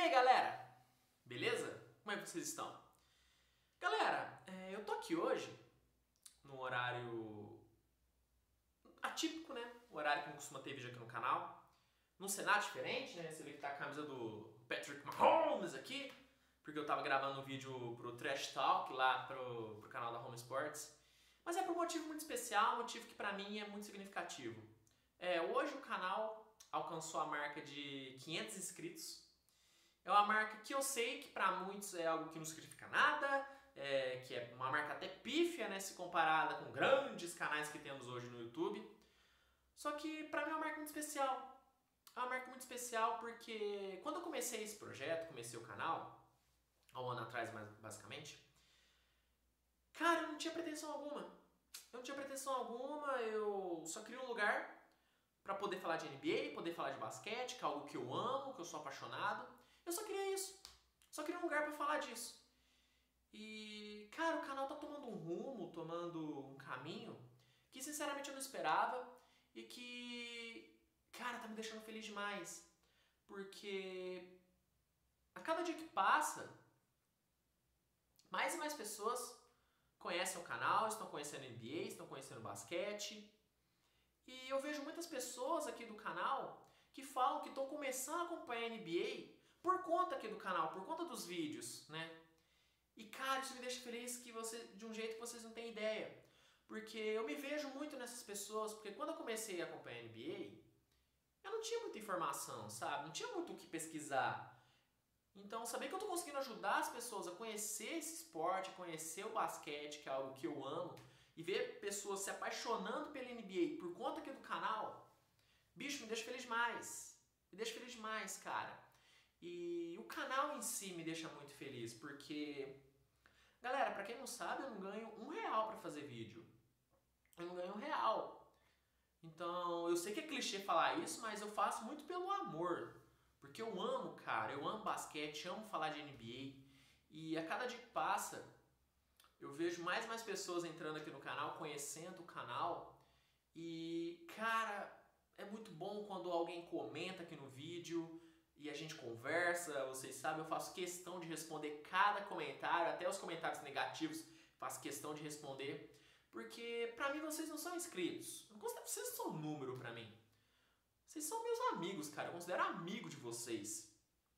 aí, galera? Beleza? Como é que vocês estão? Galera, eu tô aqui hoje num horário atípico, né? O horário que não costuma ter vídeo aqui no canal. Num cenário diferente, né? Você vê que tá a camisa do Patrick Mahomes aqui, porque eu tava gravando um vídeo pro Trash Talk lá pro canal da Home Sports. Mas é por um motivo muito especial, um motivo que pra mim é muito significativo. Hoje o canal alcançou a marca de 500 inscritos. É uma marca que eu sei que para muitos é algo que não significa nada, que é uma marca até pífia, né, se comparada com grandes canais que temos hoje no YouTube. Só que para mim é uma marca muito especial. É uma marca muito especial porque quando eu comecei esse projeto, comecei o canal, há um ano atrás basicamente, cara, eu não tinha pretensão alguma. Eu não tinha pretensão alguma, eu só queria um lugar para poder falar de NBA, poder falar de basquete, que é algo que eu amo, que eu sou apaixonado. Eu só queria isso. Só queria um lugar para falar disso. E, cara, o canal tá tomando um rumo, tomando um caminho que sinceramente eu não esperava e que, cara, tá me deixando feliz demais. Porque a cada dia que passa, mais e mais pessoas conhecem o canal, estão conhecendo NBA, estão conhecendo basquete. E eu vejo muitas pessoas aqui do canal que falam que estão começando a acompanhar a NBA por conta aqui do canal, por conta dos vídeos, né? E cara, isso me deixa feliz de um jeito que vocês não têm ideia. Porque eu me vejo muito nessas pessoas, porque quando eu comecei a acompanhar a NBA, eu não tinha muita informação, sabe? Não tinha muito o que pesquisar. Então, saber que eu tô conseguindo ajudar as pessoas a conhecer esse esporte, a conhecer o basquete, que é algo que eu amo, e ver pessoas se apaixonando pela NBA por conta aqui do canal, bicho, me deixa feliz demais. Me deixa feliz demais, cara. E o canal em si me deixa muito feliz, porque, galera, pra quem não sabe, eu não ganho R$1 pra fazer vídeo. Eu não ganho R$1. Então, eu sei que é clichê falar isso, mas eu faço muito pelo amor. Porque eu amo, cara, eu amo basquete, amo falar de NBA. E a cada dia que passa, eu vejo mais e mais pessoas entrando aqui no canal, conhecendo o canal. E, cara, é muito bom quando alguém comenta aqui no vídeo e a gente conversa. Vocês sabem, eu faço questão de responder cada comentário, até os comentários negativos, faço questão de responder. Porque, pra mim, vocês não são inscritos. Eu não considero vocês não são número pra mim. Vocês são meus amigos, cara. Eu considero amigo de vocês.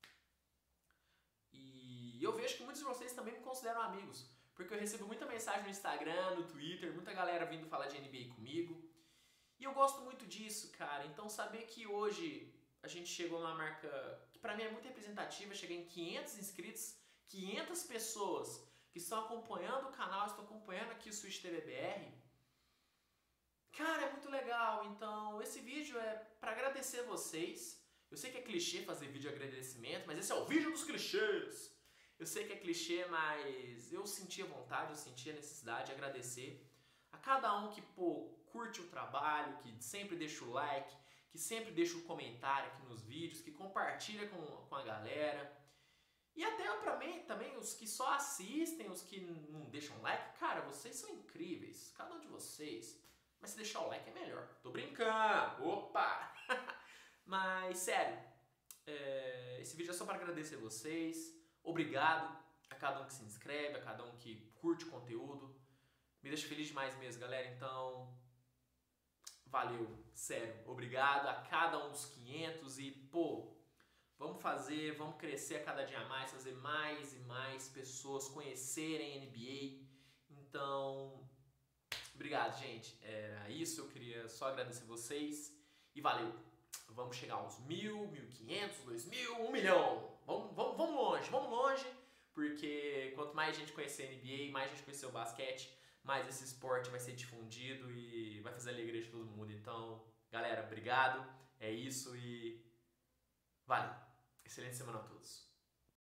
E eu vejo que muitos de vocês também me consideram amigos. Porque eu recebo muita mensagem no Instagram, no Twitter, muita galera vindo falar de NBA comigo. E eu gosto muito disso, cara. Então saber que hoje a gente chegou numa marca que pra mim é muito representativa, cheguei em 500 inscritos, 500 pessoas que estão acompanhando o canal, estão acompanhando aqui o Switch TV BR. Cara, é muito legal. Então esse vídeo é pra agradecer vocês. Eu sei que é clichê fazer vídeo de agradecimento, mas esse é o vídeo dos clichês. Eu sei que é clichê, mas eu senti a vontade, eu senti a necessidade de agradecer a cada um que, curte o trabalho, que sempre deixa o like, que sempre deixa o comentário aqui nos vídeos, que compartilha com a galera. E até pra mim também, os que só assistem, os que não deixam like, cara, vocês são incríveis, cada um de vocês. Mas se deixar o like é melhor. Tô brincando! Opa! Mas, sério, esse vídeo é só pra agradecer vocês. Obrigado a cada um que se inscreve, a cada um que curte o conteúdo. Me deixa feliz demais mesmo, galera. Então, valeu, sério. Obrigado a cada um dos 500 e, vamos fazer, vamos crescer a cada dia mais, fazer mais e mais pessoas conhecerem a NBA. Então, obrigado, gente. Era isso, eu queria só agradecer vocês e valeu. Vamos chegar aos 1.000, 1.500, 2.000, 1 milhão. Vamos longe, porque quanto mais gente conhecer a NBA, mais gente conhecer o basquete, mais esse esporte vai ser difundido e vai fazer a alegria de todo mundo. Então, galera, obrigado. É isso e valeu. Excelente semana a todos.